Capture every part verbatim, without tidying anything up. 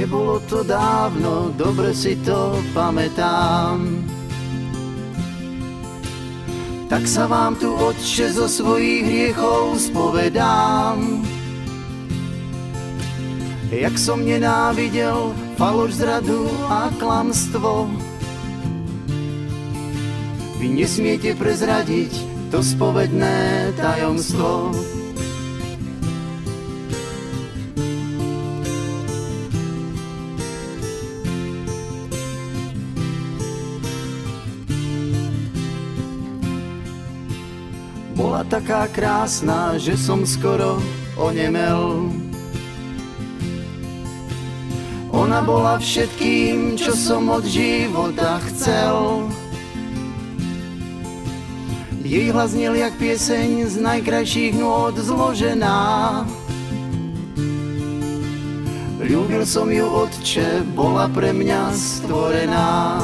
Nebolo to dávno, dobre si to pamätám. Tak sa vám tu, Otče, zo svojich hriechov spovedám. Jak som nenávidel faloš, zradu a klamstvo. Vy nesmiete prezradiť to spovedné tajomstvo. Bola taká krásna, že som skoro onemel. Ona bola všetkým, čo som od života chcel. Jej hlas znel jak pieseň z najkrajších nôt zložená. Ľúbil som ju, Otče, bola pre mňa stvorená.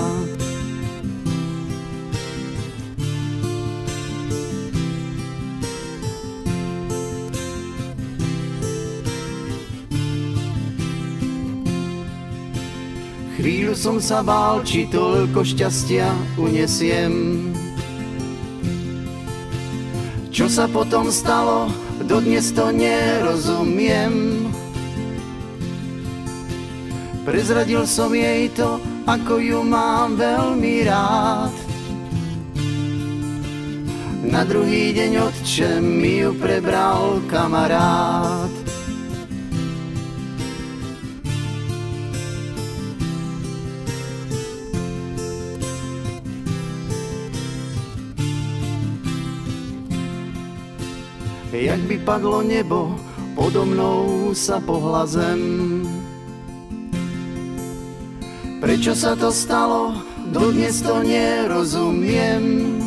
Chvíľu som sa bál, či toľko šťastia unesiem. Čo sa potom stalo, dodnes to nerozumiem. Prezradil som jej to, ako ju mám veľmi rád. Na druhý deň, Otče, mi ju prebral kamarát. Jak by padlo nebo, podo mnou sa pohla zem. Prečo sa to stalo, dodnes to nerozumiem.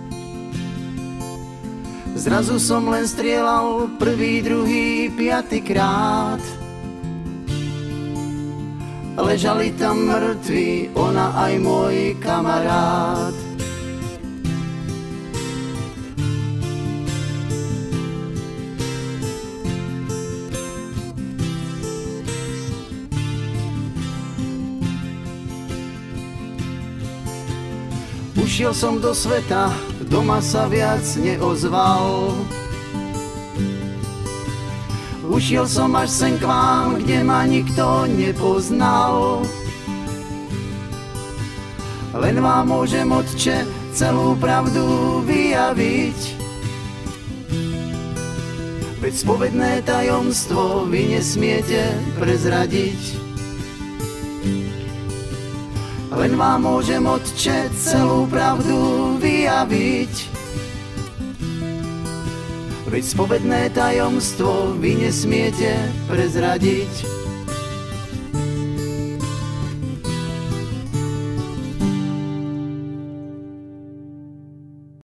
Zrazu som len strieľal prvý, druhý, piaty krát. Ležali tam mŕtvi, ona aj môj kamarát. Ušiel som do sveta, doma sa viac neozval. Ušiel som až sem k vám, kde ma nikto nepoznal. Len vám môžem, Otče, celú pravdu vyjaviť. Veď spovedné tajomstvo vy nesmiete prezradiť. Len vám môžem, Otče, celú pravdu vyjaviť. Veď spovedné tajomstvo vy nesmiete prezradiť.